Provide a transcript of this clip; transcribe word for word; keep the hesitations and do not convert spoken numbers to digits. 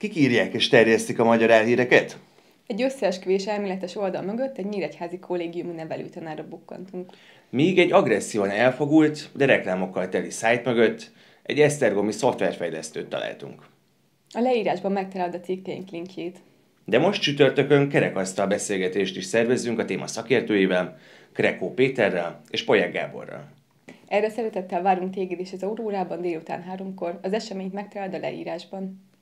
Kik írják és terjesztik a magyar álhíreket? Egy összeesküvés elméletes oldal mögött egy nyíregyházi kollégiumi nevelőtanára bukkantunk. Míg egy agresszívan elfogult, de reklámokkal teli szájt mögött egy esztergomi szoftverfejlesztőt találtunk. A leírásban megtalálod a cikkeink linkjét. De most csütörtökön kerekasztal beszélgetést is szervezzünk a téma szakértőivel, Krekó Péterrel és Polyák Gáborral. Erre szeretettel várunk téged is az Aurórában délután háromkor, az eseményt megtalálod a leírásban.